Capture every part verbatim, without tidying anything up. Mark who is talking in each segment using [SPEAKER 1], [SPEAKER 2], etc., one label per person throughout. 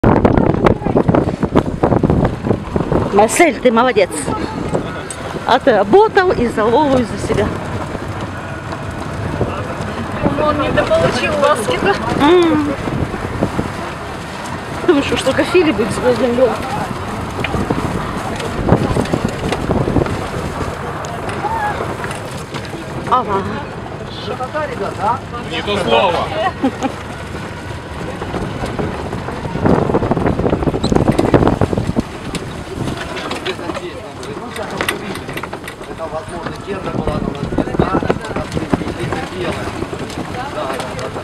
[SPEAKER 1] Марсель, ты молодец. Отработал и заловываю за себя.
[SPEAKER 2] Он не дополучил ласки-то.
[SPEAKER 1] Думаю, что только Филипп будет с землей. Ага.
[SPEAKER 3] Шикота, ребята, а?
[SPEAKER 4] Не то слово.
[SPEAKER 3] Это, возможно, герда была, но у нас герда, у нас белая. Да, да, да, да.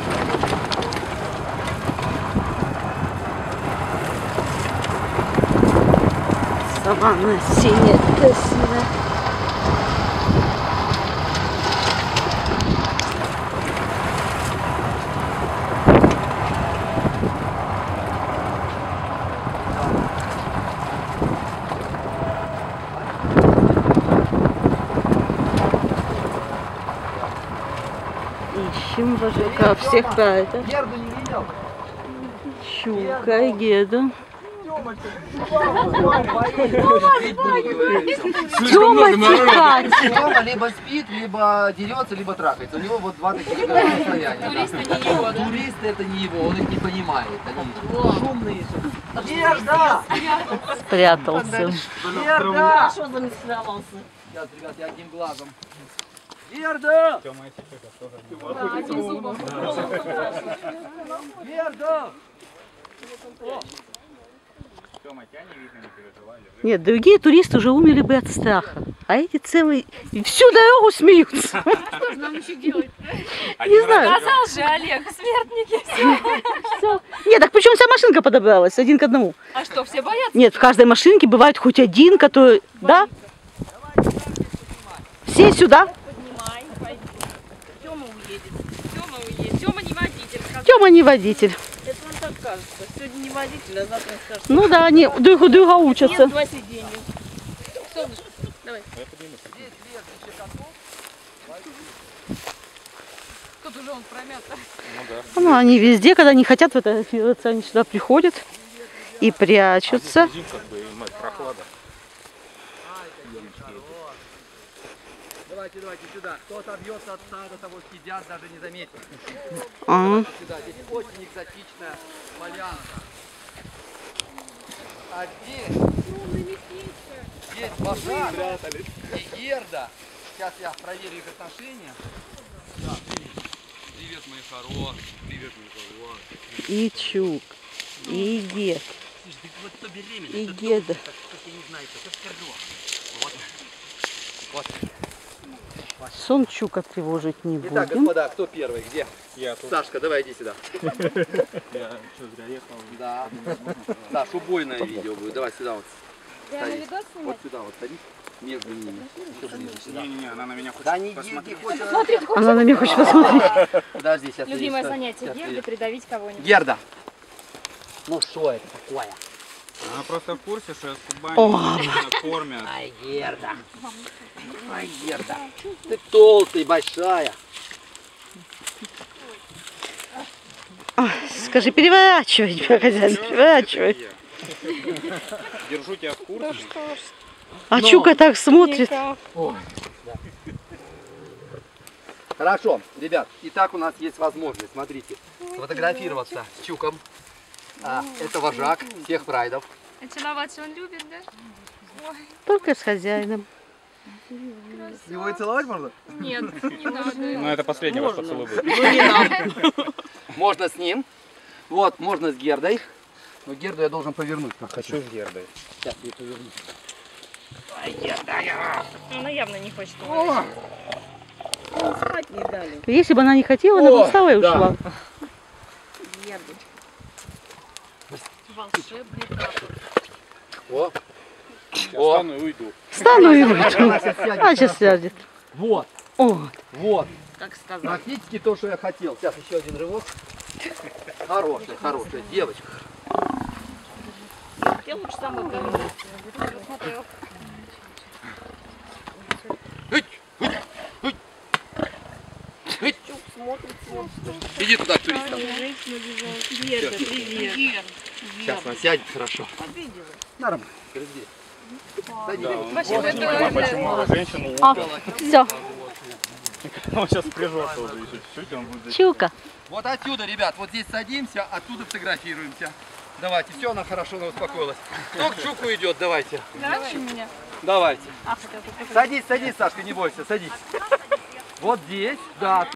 [SPEAKER 1] Саванна синяя, красивая. Ищем вожака всех правильно.
[SPEAKER 3] Герду не видел?
[SPEAKER 1] Щука и геду. Тёма тихать.
[SPEAKER 3] Тёма либо спит, либо дерется, либо трахается. У него вот два таких состояния.
[SPEAKER 2] Туристы не его, да?
[SPEAKER 3] Туристы это не его, он их не понимает. Они шумные. Герда!
[SPEAKER 1] Спрятался.
[SPEAKER 3] Герда!
[SPEAKER 2] Хорошо замаскировался.
[SPEAKER 3] Сейчас, ребят, я одним глазом. Герда!
[SPEAKER 2] Да, одним зубом.
[SPEAKER 3] Герда!
[SPEAKER 1] Нет, другие туристы уже умерли бы от страха. А эти целые всю дорогу смеются.
[SPEAKER 2] Что же нам еще делать?
[SPEAKER 1] Не знаю.
[SPEAKER 2] Сказал же Олег, смертники, все.
[SPEAKER 1] Всё. Нет, так почему вся машинка подобралась один к одному?
[SPEAKER 2] А что, все боятся?
[SPEAKER 1] Нет, в каждой машинке бывает хоть один, который... Да? Все сюда.
[SPEAKER 2] Поднимай, пойди. Тёма уедет. Тёма уедет. Тёма не водитель. сказал.
[SPEAKER 1] Тёма не водитель.
[SPEAKER 2] Это вам так кажется. Сегодня не водитель, а завтра скажет.
[SPEAKER 1] Ну да, они друг у друга учатся.
[SPEAKER 2] Нет, два сиденья. Солнышко, давай. Тут уже он промят.
[SPEAKER 1] Ну, они везде, когда не хотят фотографироваться, они сюда приходят и прячутся.
[SPEAKER 3] Давайте, давайте сюда. Кто отобьется от стада, того съедят, даже не заметят.
[SPEAKER 1] А.
[SPEAKER 3] Сюда. Здесь очень экзотичная полянка. А здесь есть вожак и герда. Сейчас я проверю их отношения. Да, привет. Привет, мои хорошие. Привет, мои хорошие.
[SPEAKER 1] И чук, и гед,
[SPEAKER 3] Слушай, ты вот кто беременный,
[SPEAKER 1] и
[SPEAKER 3] кто
[SPEAKER 1] геда.
[SPEAKER 3] как, как я не знаю, кто скоржок. Вот. Вот.
[SPEAKER 1] Сон чука тревожить не
[SPEAKER 3] Итак,
[SPEAKER 1] будем.
[SPEAKER 3] господа, кто первый? Где?
[SPEAKER 4] Я тут.
[SPEAKER 3] Сашка, давай иди сюда.
[SPEAKER 4] Я что, зря ехал?
[SPEAKER 3] Да. Саш, убойное видео будет. Давай сюда вот.
[SPEAKER 2] Я на
[SPEAKER 3] Садись.
[SPEAKER 2] видос
[SPEAKER 3] Вот
[SPEAKER 2] снимать?
[SPEAKER 3] сюда вот садись. Между ними. Еще ближе сюда.
[SPEAKER 4] Не-не-не, она на меня хочет
[SPEAKER 3] Да не
[SPEAKER 4] посмотреть.
[SPEAKER 3] иди, хочешь.
[SPEAKER 1] Она на меня хочет посмотреть.
[SPEAKER 3] Подожди, сейчас.
[SPEAKER 2] Любимое
[SPEAKER 3] я-
[SPEAKER 2] занятие
[SPEAKER 3] сейчас
[SPEAKER 2] Герды
[SPEAKER 3] я-
[SPEAKER 2] придавить кого-нибудь.
[SPEAKER 3] Герда. Ну что это такое?
[SPEAKER 4] Она просто в курсе, что я с Кубани
[SPEAKER 1] О.
[SPEAKER 4] кормят.
[SPEAKER 3] Ай, Герда. Ай, Герда. Ты толстая, большая.
[SPEAKER 1] Скажи, переворачивай, тебя, хозяин, переворачивай.
[SPEAKER 4] Держу тебя в курсе.
[SPEAKER 1] А чука так смотрит.
[SPEAKER 3] Ой, да. Хорошо, ребят, итак у нас есть возможность, смотрите, сфотографироваться с чуком. А, это вожак всех прайдов.
[SPEAKER 2] А целоваться он любит, да?
[SPEAKER 1] Только с хозяином.
[SPEAKER 3] Его и целовать можно?
[SPEAKER 2] Нет, не надо.
[SPEAKER 4] Ну, это последний ваш поцелуй будет.
[SPEAKER 3] Можно с ним. Вот, можно с Гердой. Но Герду я должен повернуть. Как хочу.
[SPEAKER 4] С Гердой.
[SPEAKER 3] Сейчас я поверну.
[SPEAKER 2] Она явно не хочет.
[SPEAKER 1] Если бы она не хотела, она бы встала и
[SPEAKER 3] да.
[SPEAKER 1] ушла.
[SPEAKER 2] Волшебный тапок.
[SPEAKER 3] О,
[SPEAKER 4] Сейчас
[SPEAKER 3] О.
[SPEAKER 4] встану и уйду.
[SPEAKER 1] Встану и выйду.
[SPEAKER 3] она сейчас сядет.
[SPEAKER 1] А сейчас сядет.
[SPEAKER 3] Вот,
[SPEAKER 1] О,
[SPEAKER 3] вот.
[SPEAKER 2] Как сказать.
[SPEAKER 3] Практически то, что я хотел. Сейчас еще один рывок. Хорошая, хорошая девочка.
[SPEAKER 2] Я лучше самой повернусь. Смотрю.
[SPEAKER 3] Иди туда, к туристам.
[SPEAKER 2] Герда, привет.
[SPEAKER 3] Сейчас она сядет хорошо. Нормально. Здесь.
[SPEAKER 2] Вообще, это
[SPEAKER 4] Понимаю, почему женщину
[SPEAKER 1] А,
[SPEAKER 4] убил.
[SPEAKER 1] все,
[SPEAKER 4] Он сейчас прижется уже еще чуть-чуть, он будет...
[SPEAKER 1] щука.
[SPEAKER 3] Вот отсюда, ребят, вот здесь садимся, оттуда фотографируемся. Давайте, все, она хорошо, она успокоилась. Кто к щуку идет, давайте.
[SPEAKER 2] раньше меня.
[SPEAKER 3] Давайте. Садись, садись, Сашка, не бойся, садись. Вот здесь, да.